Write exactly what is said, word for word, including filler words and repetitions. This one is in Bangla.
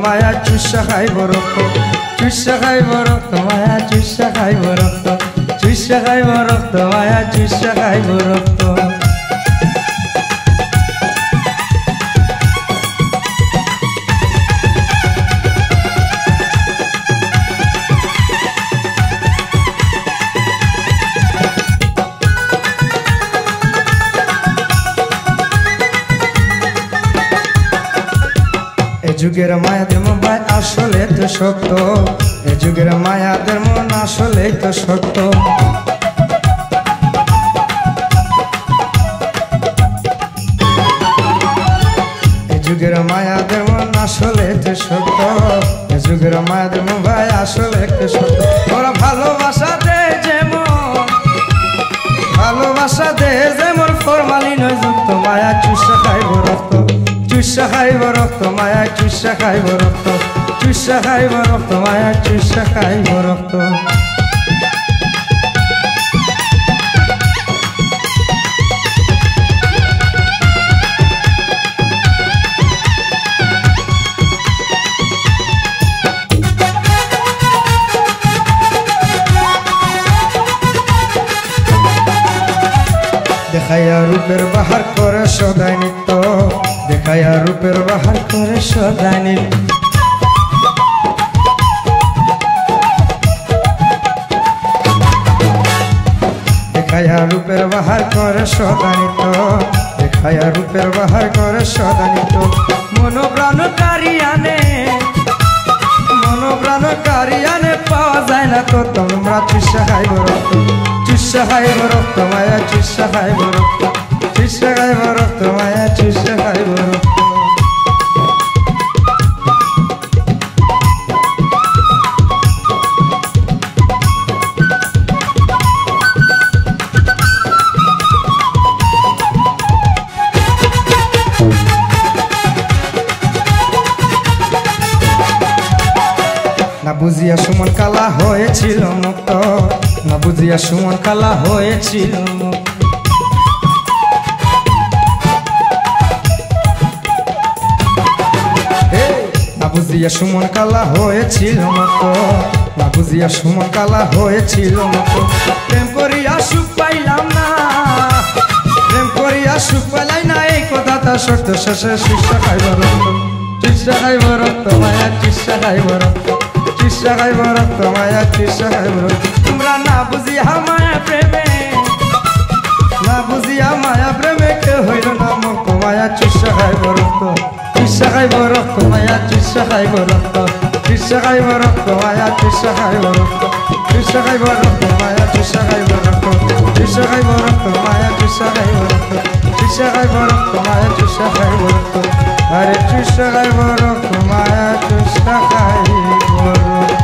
মায়া চুষা খাইব রক্ত চুষা খাইব রক্ত মায়া চুষা খাইব রক্ত চুষা খাইব রক্ত মায়া চুষা খাইব রক্ত যুগের মায়াদের মন ভাই আসলে তো শক্ত এ যুগের মায়াদের মন আসলে তো শক্ত এ যুগের মায়াদের মন আসলে তো শক্ত এ যুগের মায়াদের মন ভাই আসলে তো শক্ত ওরা ভালোবাসা দে যেমন ভালোবাসা দে যেমন ফরমালিন যুক্ত মায়া চুষা খাইব রক্ত চুষা খাইব রক্ত মায়া চুষা খাইব রক্ত চুষা খাইব রক্ত মায়া চুষা খাইব রক্ত দেখাইয়া রূপের বাহার করে সদাই নিত্য দেখাইয়া রূপের বাহার করে সদাই নিত্য দেখাইয়া রূপের বাহার করে সদাই নিত্য দেখাইয়া রূপের বাহার করে সদাই নিত্য মনোপ্রাণকারী আনে মনোপ্রাণকারী আনে পাওয়া যায় না তো তোমরা চুষা খাইব রক্ত চুষা খাইব রক্ত মায়া চুষা খাইব রক্ত চুষা খাইব রক্ত মায়া চুষা খাইব রক্ত না বুঝিয়া সুমন কালা হয়েছিল মুক্ত না বুঝিয়া সুমন কালা হয়েছিল মুক্ত না বুঝিয়া সুমন কালা হয়েছিল মুক্ত না বুঝিয়া সুমন কালা হয়েছিল মুক্ত প্রেম করিয়া সুখ পাইলাম না প্রেম করিয়া সুখ পাইলাই না এই কথাটা সত্য শেষে চুষা খাইব রক্ত চুষা খাইব রক্ত মায়া চুষা খাইব রক্ত চুষা খাইব রক্ত মায়া চুষা খাইব রক্ত তোমরা না বুঝিয়া মায়া প্রেমে না বুঝিয়া মায়া প্রেমে কে হইল না মুক্ত মায়া চুষা খাইব রক্ত চুষা খাইব রক্ত মায়া চুষা খাইব রক্ত চুষা খাইব রক্ত মায়া চুষা খাইব রক্ত চুষা খাইব রক্ত মায়া চুষা খাইব রক্ত চুষা খাইব রক্ত মায়া চুষা খাইব রক্ত চুষা খাইব রক্ত মায়া চুষা খাইব রক্ত আরে চুষা খাইব রক্ত মায়া চুষা খাইব রক্ত